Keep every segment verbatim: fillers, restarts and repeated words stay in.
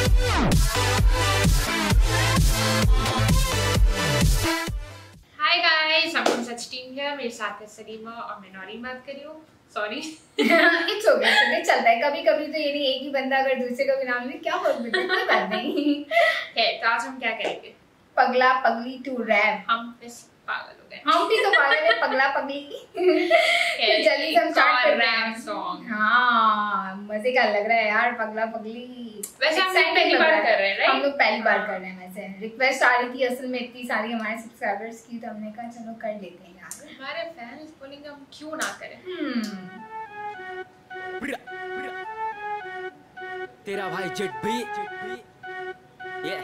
Hi guys, I'm from Such Team here. मेरे साथ है सलीमा और मैं नौरीन बात कर रही हूँ. सॉरी. इट्स ओके, चलिए चलता है. कभी कभी तो ये नहीं एक ही बंदा अगर दूसरे का भी नाम ले क्या फर्क पड़ता है, कोई बात नहीं है. तो आज हम क्या करेंगे? पगला पगली टू रैप. हम वैसे पागल हो गए. हम भी तो पागल है. पगला पगली तो जल्दी से हम स्टार्ट कर रहे हैं. सॉन्ग. हाँ, मजे का लग रहा है यार. पगला पगली वैसे हम पहली बार कर रहे हैं, राइट? हम लोग पहली बार कर रहे हैं. वैसे रिक्वेस्ट आ रही थी असल में इतनी सारी हमारे सब्सक्राइबर्स की, तो हमने कहा चलो कर लेते हैं यार. हमारे फैंस बोलेंगे हम क्यों ना करें. हम्म तेरा भाई जेट भी ये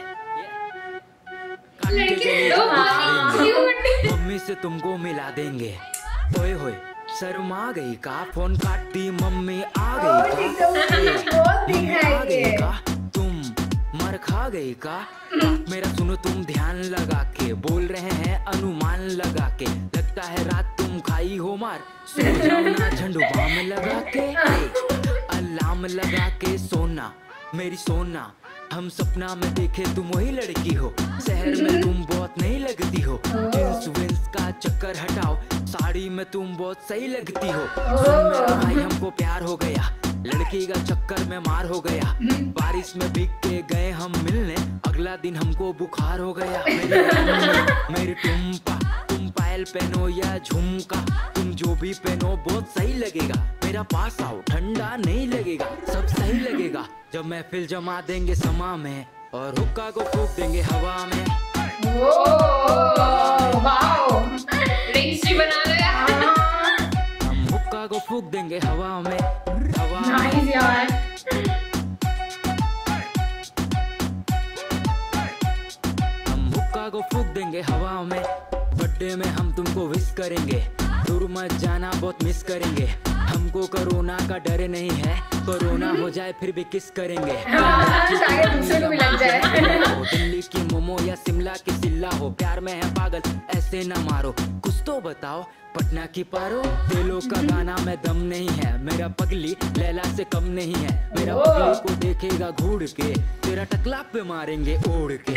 मम्मी से तुमको मिला देंगे. ओए होए शर्मा गई का, फोन काट दी मम्मी आ गई का. मम्मी आ गई का, तुम मर खा गई का. मेरा सुनो तुम ध्यान लगा के, बोल रहे हैं अनुमान लगा के. लगता है रात तुम खाई हो मार, सो जाओ ना झंडू बाम लगा के. अलार्म लगा के सोना मेरी सोना. हम सपना में देखे तुम वही लड़की हो, शहर में तुम बहुत नहीं लगती हो. जींस विंस का चक्कर हटाओ, साड़ी में तुम बहुत सही लगती हो. सुन मेरा भाई हमको प्यार हो गया, लड़की का चक्कर में मार हो गया. बारिश में भीग के गए हम मिलने, अगला दिन हमको बुखार हो गया. मेरी, मेरी टुम्पा तुम पायल पहनो या झुमका, तुम जो भी पहनो बहुत सही लगेगा. मेरा पास आओ ठंडा नहीं लगेगा, सब सही लगेगा. जब महफिल जमा देंगे समा में, और हुक्का को फूंक देंगे हवा में. रिंग्स भी बना लो यार. हम हुक्का को फूंक देंगे हवा में, हवा नाइस यार. हम हुक्का को फूंक देंगे हवा में. बर्थडे में हम तुमको विश करेंगे, दूर मत जाना बहुत मिस करेंगे. हमको कोरोना का डर नहीं है, कोरोना हो जाए फिर भी किस करेंगे. दिल्ली की मोमो या शिमला की सिल्ला हो, प्यार में है पागल ऐसे ना मारो. कुछ तो बताओ पटना की पारो. तेलों का गाना में दम नहीं है, मेरा पगली लैला से कम नहीं है. मेरा पगली को देखेगा घूर के, तेरा टकला पे मारेंगे ओढ़ के.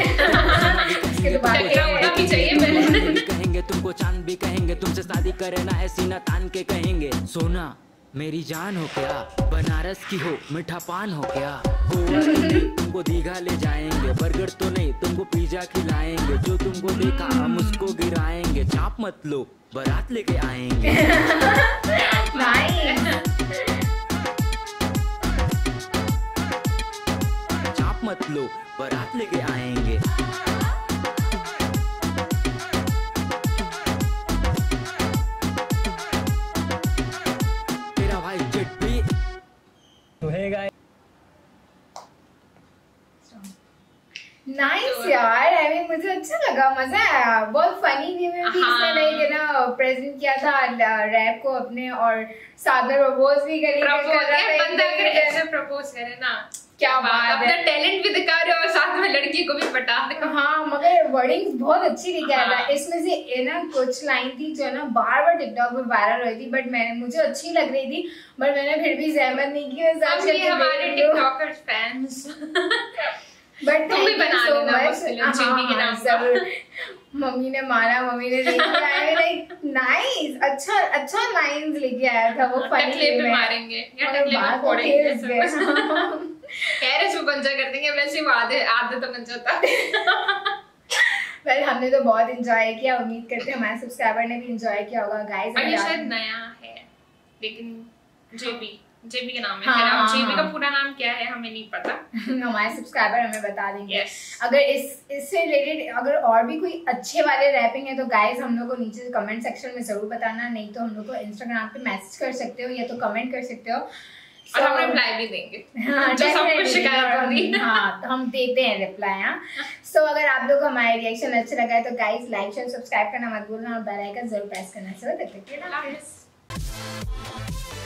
कहेंगे तुमको चांद भी कहेंगे, तुमसे शादी करे ना है सीना तान के कहेंगे. सोना मेरी जान हो क्या, बनारस की हो मीठा पान हो क्या. गोवा तुमको दीघा ले जाएंगे, बर्गर तो नहीं तुमको पिज्जा खिलाएंगे. जो तुमको देखा हम उसको गिराएंगे. चाप मत लो बारात लेके आएंगे. चाप मत लो बारात लेके आएंगे. नाइस यार. आई मीन मुझे अच्छा लगा, मजा आया. बहुत फनी वे में भी इसने नहीं ना प्रेजेंट किया था रैप को अपने, और साथ में प्रपोज भी करी. बंदा अगर ऐसे प्रपोज करे ना, क्या बात है. अपना टैलेंट भी दिखा रहे हो और साथ में लड़की को भी पटा दे. हाँ, मगर वर्डिंग्स बहुत अच्छी लिखा है. हाँ. इसमें से ना कुछ लाइन थी जो ना बार बार टिकटॉक पे वायरल हो रही थी, बट मैंने मुझे अच्छी लग रही थी, बट मैंने फिर भी जहमत नहीं की. हमारे टिकटॉकर्स फैंस बट तुम भी बना लेना के नाम जरूर. मम्मी ने माना, मम्मी ने लेके आया. लाइक नाइस, अच्छा अच्छा लाइंस लेके आया था वो. टकले पे मारेंगे या टकले पे फोड़ेंगे. कह रहे सुबह पंजा कर देंगे, वैसे वो आधे आधे तो बन जाता. वेल हमने तो बहुत एंजॉय किया, उम्मीद करते हैं हमारे सब्सक्राइबर ने भी एंजॉय किया होगा. गाइस अभी शायद नया है, लेकिन जेबी जेबी का नाम है. हाँ, जेबी का पूरा नाम क्या है हमें नहीं पता. हमारे सब्सक्राइबर हमें बता देंगे. yes. अगर इस इससे रिलेटेड अगर और भी कोई अच्छे वाले रैपिंग है तो गाइस हम लोग को नीचे कमेंट सेक्शन में जरूर बताना. नहीं तो हम लोग को इंस्टाग्राम पे मैसेज कर सकते हो या तो कमेंट कर सकते हो, और हम रिप्लाई भी देंगे. हाँ, जो सब कुछ शिकायत होगी. हाँ, तो हम देते हैं रिप्लाई. हाँ, सो so, अगर आप लोग को हमारा रिएक्शन अच्छा लगा है तो गाइस लाइक शेयर सब्सक्राइब करना मत भूलना, और बेल आइकन जरूर प्रेस करना. चलो तब तक के लिए